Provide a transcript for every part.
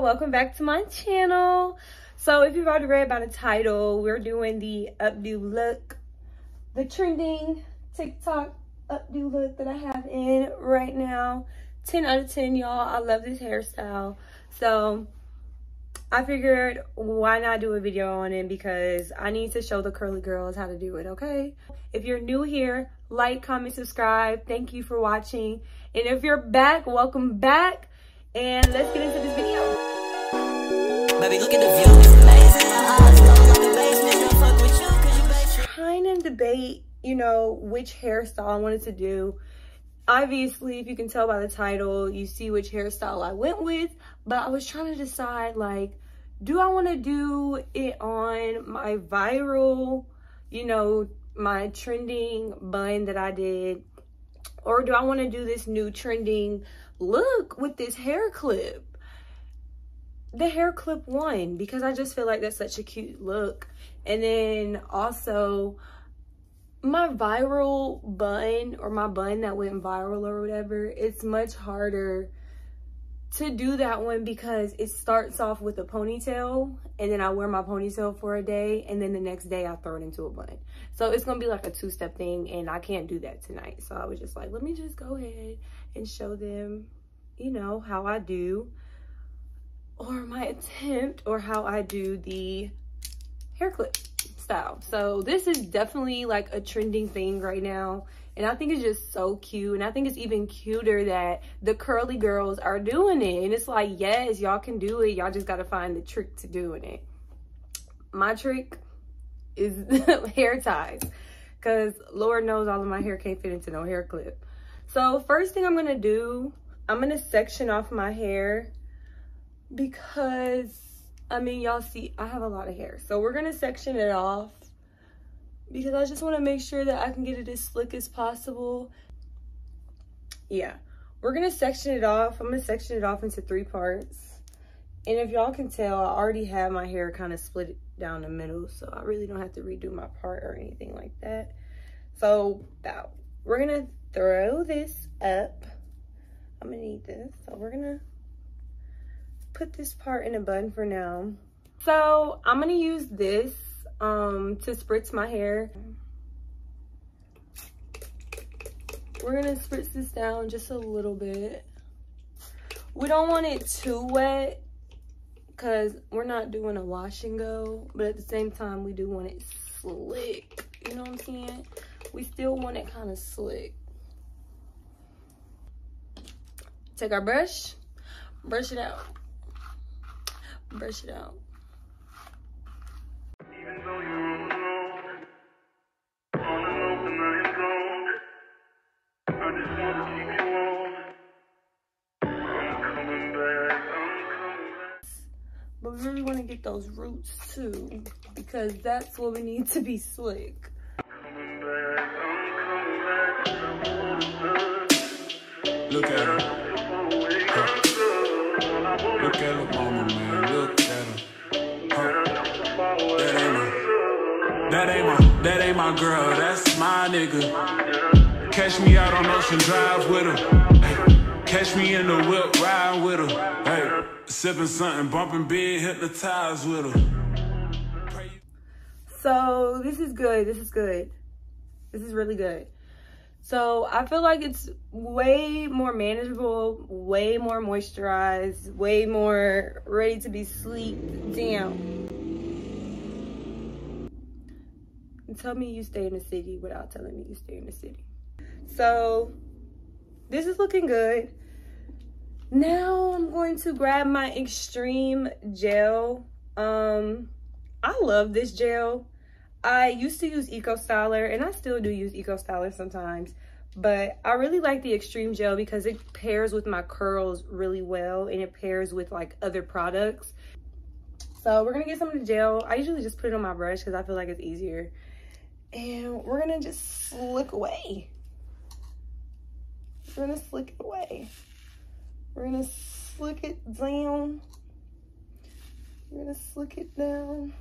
welcome back to my channel. So if you've already read by the title, we're doing the updo look, the trending TikTok updo look that I have in right now. 10 out of 10, y'all. I love this hairstyle. So I figured, why not do a video on it, because I need to show the curly girls how to do it, okay? If you're new here, like, comment, subscribe. Thank you for watching. And if you're back, welcome back. And let's get into this video. Baby, look at the view. It's amazing. My eyes closed on the basement. Don't fuck with you, cause you base. Trying to debate, you know, which hairstyle I wanted to do. Obviously, if you can tell by the title, you see which hairstyle I went with. But I was trying to decide, like, do I want to do it on my viral, you know, my trending bun that I did? Or do I want to do this new trending look with this hair clip? The hair clip won because I just feel like that's such a cute look. And then also my viral bun, or my bun that went viral or whatever, it's much harder to do that one because it starts off with a ponytail and then I wear my ponytail for a day and then the next day I throw it into a bun. So it's gonna be like a two-step thing and I can't do that tonight. So I was just like, let me just go ahead and show them, you know, how I do, or my attempt, or how I do the hair clip style. So this is definitely like a trending thing right now. And I think it's just so cute. And I think it's even cuter that the curly girls are doing it. And it's like, yes, y'all can do it. Y'all just got to find the trick to doing it. My trick is hair ties. Because Lord knows all of my hair can't fit into no hair clip. So first thing I'm going to do, I'm going to section off my hair. Because, I mean, y'all see, I have a lot of hair. So we're going to section it off. Because I just want to make sure that I can get it as slick as possible. Yeah, we're going to section it off. I'm going to section it off into 3 parts. And if y'all can tell, I already have my hair kind of split down the middle. So I really don't have to redo my part or anything like that. So we're going to throw this up. I'm going to need this. So we're going to put this part in a bun for now. So I'm going to use this to spritz my hair. We're gonna spritz this down just a little bit. We don't want it too wet because we're not doing a wash and go, but at the same time we do want it slick. You know what I'm saying? We still want it kind of slick. Take our brush, brush it out, brush it out. But we really want to get those roots too, because that's what we need to be slick. Look at her. Look at her mama, man. Look at her. That ain't my girl. That's my nigga. Catch me out on Ocean Drive with her. Hey, catch me in the whip, ride with her. Hey, sipping something, bumping big, hypnotized with her. So this is good. This is good. This is really good. So I feel like it's way more manageable, way more moisturized, way more ready to be sleeked down. And tell me you stay in the city without telling me you stay in the city. So this is looking good. Now I'm going to grab my Extreme gel. I love this gel. I used to use Eco Styler, and I still do use Eco Styler sometimes, but I really like the Extreme gel because it pairs with my curls really well, and it pairs with like other products. So we're gonna get some of the gel. I usually just put it on my brush because I feel like it's easier, and we're gonna just slick away. We're gonna slick it away. We're gonna slick it down. We're gonna slick it down.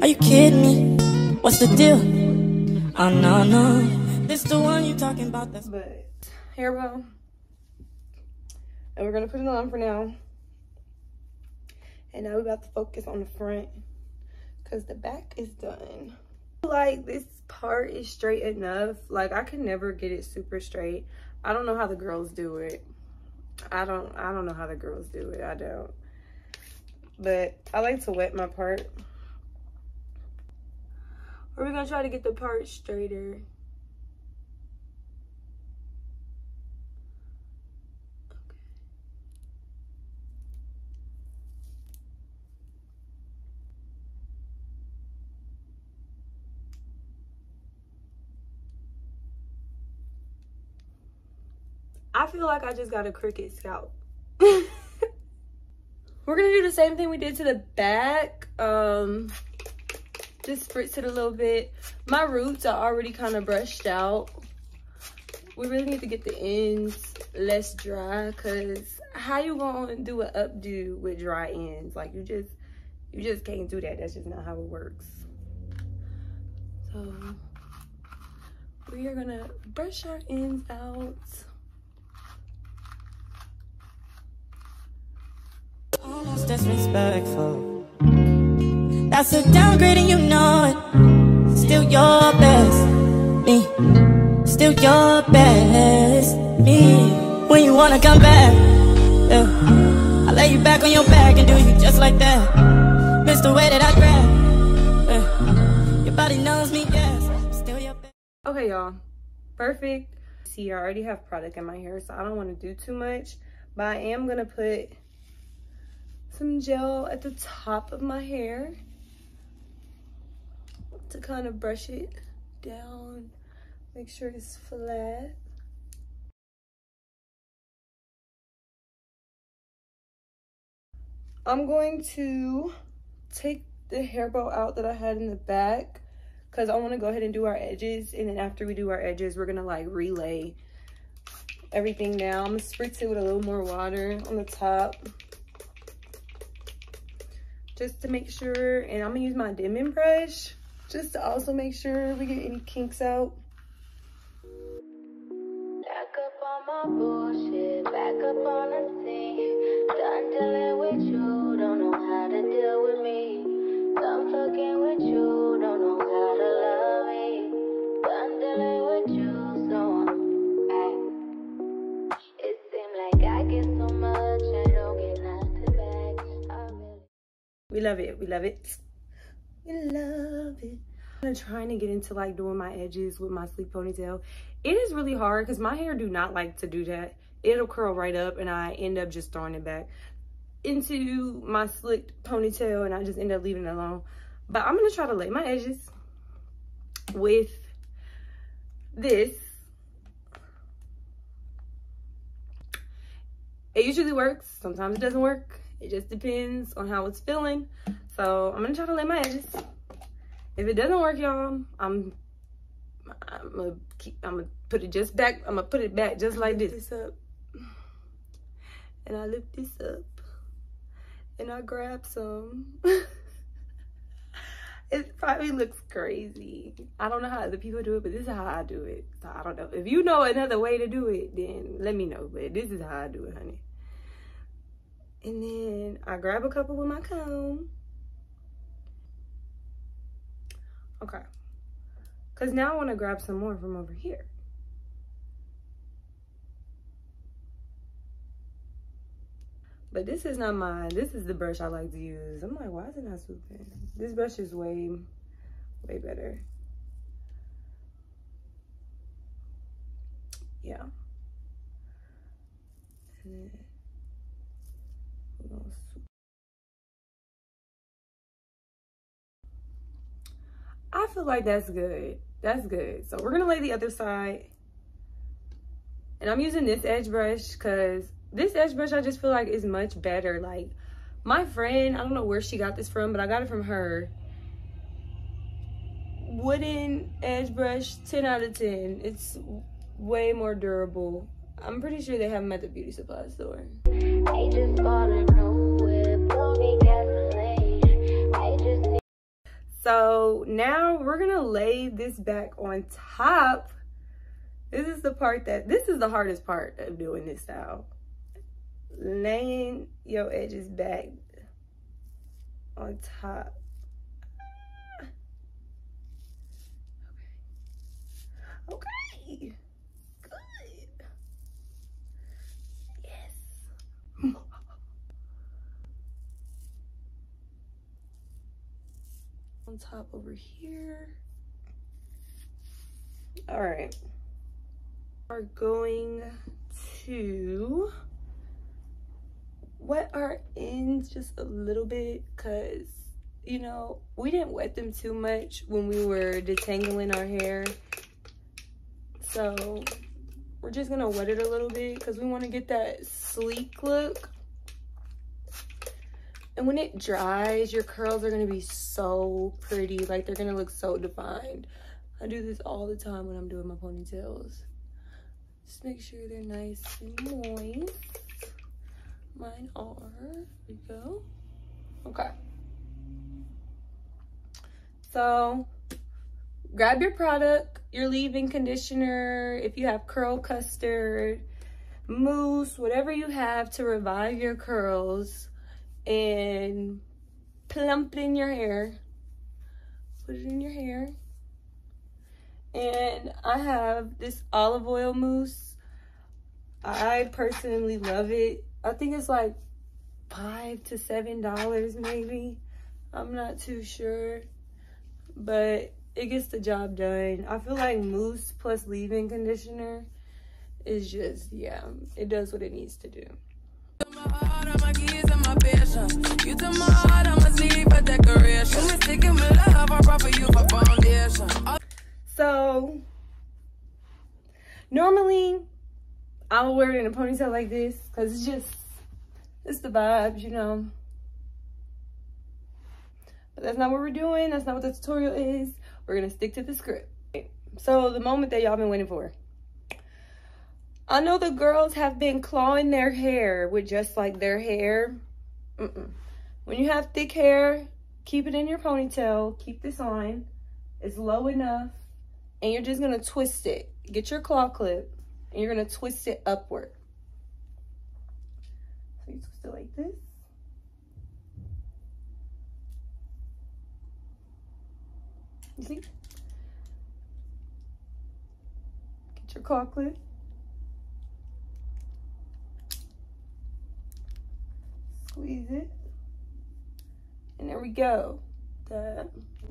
Are you kidding me? What's the deal? Oh no, no, this the one you talking about. That's But hair bow, and we're gonna put it on for now. And now we're about to focus on the front because the back is done. Like, this part is straight enough. Like, I can never get it super straight. I don't know how the girls do it. I don't know how the girls do it. I don't. But I like to wet my part. Or we're gonna try to get the part straighter. I feel like I just got a crooked scalp. We're gonna do the same thing we did to the back. Just spritz it a little bit. My roots are already kind of brushed out. We really need to get the ends less dry, because how you gonna do an updo with dry ends? Like, you just can't do that. That's just not how it works. So we are gonna brush our ends out. almost disrespectful. That's a downgrade and you know it. Still your best, me. Still your best, me. When you wanna come back, yeah, I lay you back on your back and do you just like that. Miss the way that I grab, yeah. Your body knows me, yes. Still your best. Okay, y'all, perfect. See, I already have product in my hair, so I don't want to do too much, but I am gonna put some gel at the top of my hair to kind of brush it down, make sure it's flat. I'm going to take the hair bow out that I had in the back because I want to go ahead and do our edges, and then after we do our edges, we're gonna like relay everything down. I'm gonna spritz it with a little more water on the top just to make sure, and I'm gonna use my dimming brush just to also make sure we get any kinks out. Back up on my bullshit, back up on the scene. Done dealing with you, don't know how to deal with me. Done fucking with you, don't know how to love me. Done dealing with you, so it seems like I get so much, I don't get nothing back. We love it, we love it. We love it. I'm trying to get into like doing my edges with my sleek ponytail. It is really hard because my hair do not like to do that. It'll curl right up and I end up just throwing it back into my slicked ponytail and I just end up leaving it alone. But I'm gonna try to lay my edges with this. It usually works, sometimes it doesn't work. It just depends on how it's feeling. So I'm gonna try to lay my edges. If it doesn't work, y'all, I'm gonna put it just back. I'm gonna put it back just like this. Up, and I lift this up, and I grab some. It probably looks crazy. I don't know how other people do it, but this is how I do it. So I don't know. If you know another way to do it, then let me know. But this is how I do it, honey. And then I grab a couple with my comb. Okay. Because now I want to grab some more from over here. But this is not mine. This is the brush I like to use. I'm like, why is it not swooping? This brush is way better. Yeah. And then we're gonna swoop. I feel like that's good. That's good. So we're gonna lay the other side. And I'm using this edge brush because this edge brush I just feel like is much better. Like my friend, I don't know where she got this from, but I got it from her. Wooden edge brush, 10 out of 10. It's way more durable. I'm pretty sure they have them at the beauty supply store. I just bought a new whip, don't be gasoline. I just So now we're gonna lay this back on top. This is the hardest part of doing this style. Laying your edges back on top. Okay. Good. Yes. On top over here. All right. We're going to wet our ends just a little bit, because you know we didn't wet them too much when we were detangling our hair, so we're just gonna wet it a little bit because we want to get that sleek look. And when it dries, your curls are gonna be so pretty, like they're gonna look so defined. I do this all the time when I'm doing my ponytails. Just make sure they're nice and moist. Mine are. There we go. Okay. So grab your product, your leave-in conditioner, if you have curl custard, mousse, whatever you have to revive your curls, and plump it in your hair. Put it in your hair. And I have this olive oil mousse. I personally love it. I think it's like $5 to $7 maybe. I'm not too sure, but it gets the job done. I feel like mousse plus leave-in conditioner is just, yeah, it does what it needs to do. So normally I'll wear it in a ponytail like this because it's the vibes, you know. But that's not what we're doing. That's not what the tutorial is. We're gonna stick to the script. So the moment that y'all been waiting for. I know the girls have been clawing their hair with just like their hair. When you have thick hair, keep it in your ponytail. Keep this on. It's low enough. And you're just gonna twist it. Get your claw clip and you're gonna twist it upward. So you twist it like this. You see? Get your claw clip. Squeeze it. And there we go. That.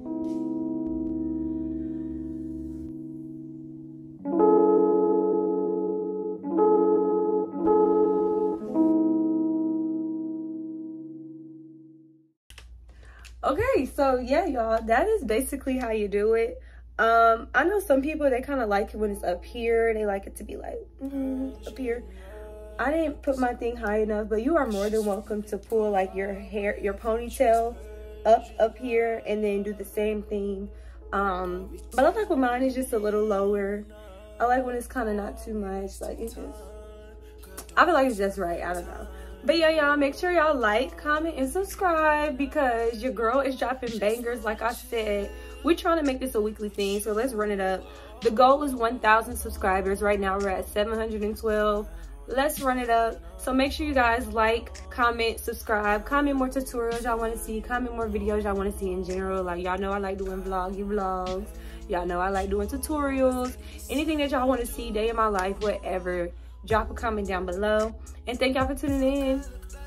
Okay, so yeah, y'all, that is basically how you do it. I know some people, they kind of like it when it's up here. They like it to be like up here. I didn't put my thing high enough, but you are more than welcome to pull like your hair, your ponytail up here, and then do the same thing. But I like when mine is just a little lower. I like when it's kind of not too much. Like it's just, I feel like it's just right. I don't know. But yeah, y'all, make sure y'all like, comment, and subscribe because your girl is dropping bangers. Like I said, we're trying to make this a weekly thing, so let's run it up. The goal is 1,000 subscribers. Right now, we're at 712. Let's run it up. So make sure you guys like, comment, subscribe, comment more tutorials y'all want to see, comment more videos y'all want to see in general. Like, y'all know I like doing vlogs. Y'all know I like doing tutorials. Anything that y'all want to see, day in my life, whatever. Drop a comment down below. And thank y'all for tuning in.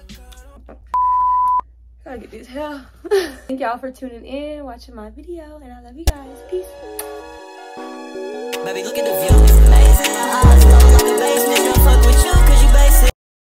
Gotta get this hair. Thank y'all for tuning in, watching my video, and I love you guys. Peace. Baby, look at the view. It's amazing. My eyes low like a basement.